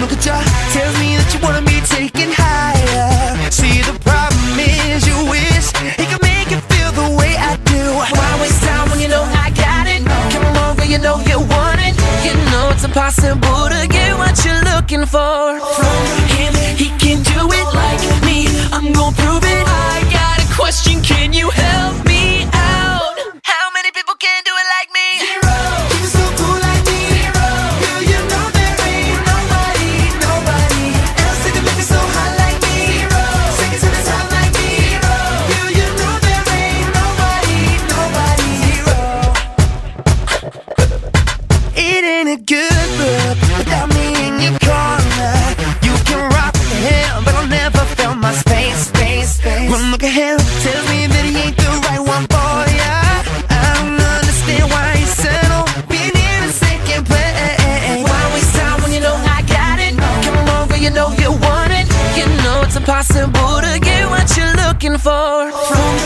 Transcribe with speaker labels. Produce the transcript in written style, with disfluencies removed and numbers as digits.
Speaker 1: look at ya, tells me that you wanna be taken higher. See, the problem is you wish he could make you feel the way I do. Why waste time when you know I got it? Come on, girl, you know you want it. You know it's impossible to get what you're looking for from him. He can do it like me, I'm gonna prove it. I got a question, can you help me out? How many people can do it like me? Zero. You're so cool like me. Zero. Girl, you know there ain't nobody else that can make me so hot like me. Zero. Second to the top like me. Zero. Girl, you know there ain't nobody. Zero. It ain't a good look without me in your corner. You can rock with him, but I'll never fill my space. One look at him tells me that he ain't the right one for ya. I don't understand why he settle being in a second place. Why waste time when you know I got it? Come on, girl, you know you want it. You know it's impossible to get what you're looking for from